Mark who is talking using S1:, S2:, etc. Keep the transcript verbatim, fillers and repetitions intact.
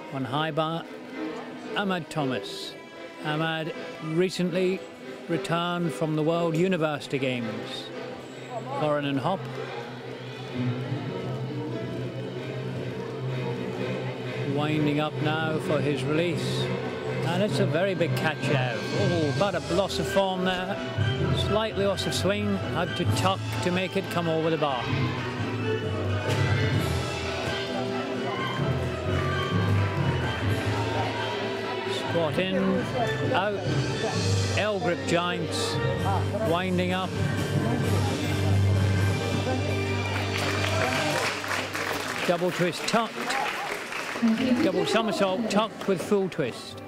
S1: on high bar, Ahmad Thomas. Ahmad recently returned from the World University Games. Foreign and hop. Winding up now for his release. And it's a very big catch out. Oh, but a loss of form there. Slightly loss of swing. Had to tuck to make it come over the bar. Squat in, out, L grip joints, winding up. Double twist tucked, double somersault tucked with full twist.